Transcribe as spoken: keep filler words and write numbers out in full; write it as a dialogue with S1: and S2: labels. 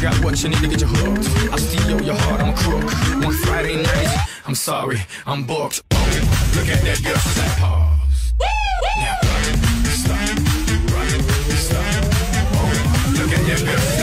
S1: got what you need to get you hooked. I'll steal your heart, I'm a crook. One Friday night, I'm sorry, I'm booked. Oh, look at that girl, she's like, pause. Now, stop, stop. Oh, look at that girl.